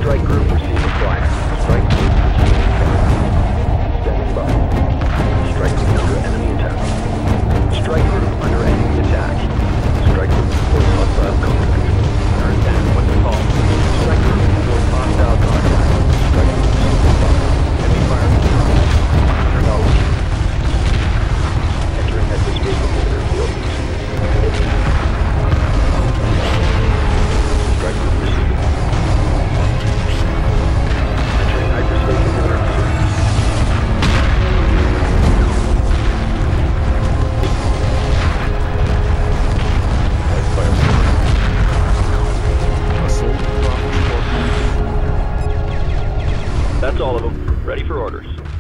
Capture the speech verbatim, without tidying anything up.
Strike group receiving fire. Strike group receiving fire. Standing by. Strike group under enemy attack. Strike group under enemy attack. Strike group reports hostile contact. Understand what's the call? Strike group reports hostile contact. Strike group receiving fire. Enemy fire control. Acknowledged. Entering hyperspace inhibitor field. Strike group receiving. Entering hyperspace inhibitor field. That's all of them. Ready for orders.